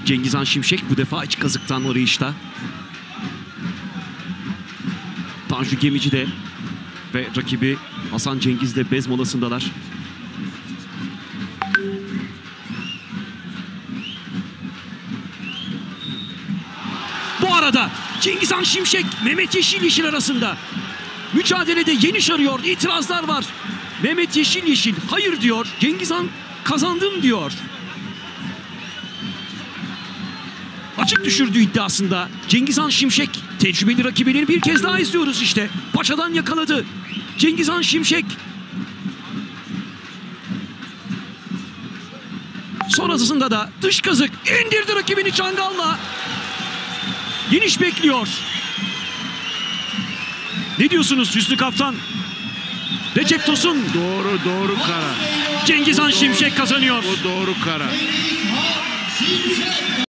Cengizhan Şimşek bu defa iç kazıktan arayışta. Tanju Gemici de ve rakibi Hasan Cengiz de bez molasındalar. Bu arada Cengizhan Şimşek, Mehmet Yeşil arasında mücadelede yeniş arıyor. İtirazlar var. Mehmet Yeşil hayır diyor. Cengizhan kazandım diyor. Açık düşürdüğü iddiasında Cengizhan Şimşek, tecrübeli rakibini bir kez daha izliyoruz işte. Paçadan yakaladı Cengizhan Şimşek. Sonrasında da dış kazık indirdi rakibini çangalla. Yeniş bekliyor. Ne diyorsunuz Hüsnü Kaptan? Recep Tosun. Doğru karar. Cengizhan Şimşek kazanıyor. O doğru karar.